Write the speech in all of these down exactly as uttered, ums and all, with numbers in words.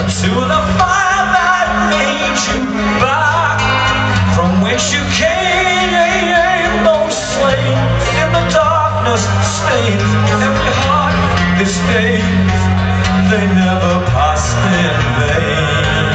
to the fire that made you back from whence you came, those slain in the darkness, stained every heart this day, they never passed in vain.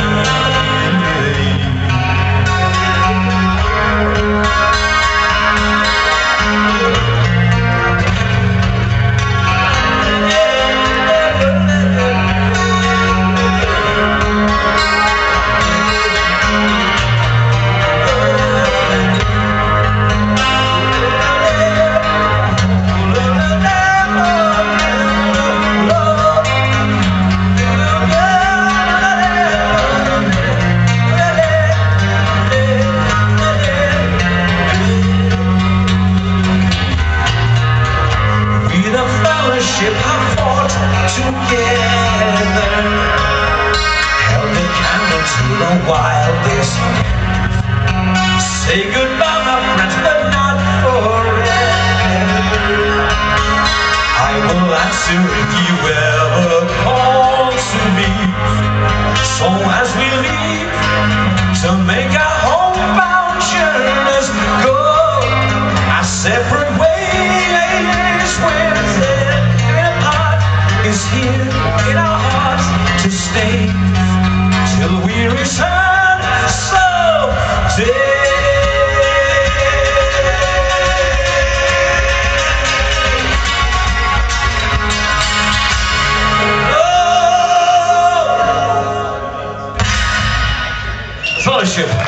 Have fought together, held a candle to the wildest. Say goodbye, my friends, but not forever. I will answer if you ever call to me. So as we leave to make our homebound journeys go our separate ways, with is here in our hearts to stay till we return someday. Oh! Fellowship.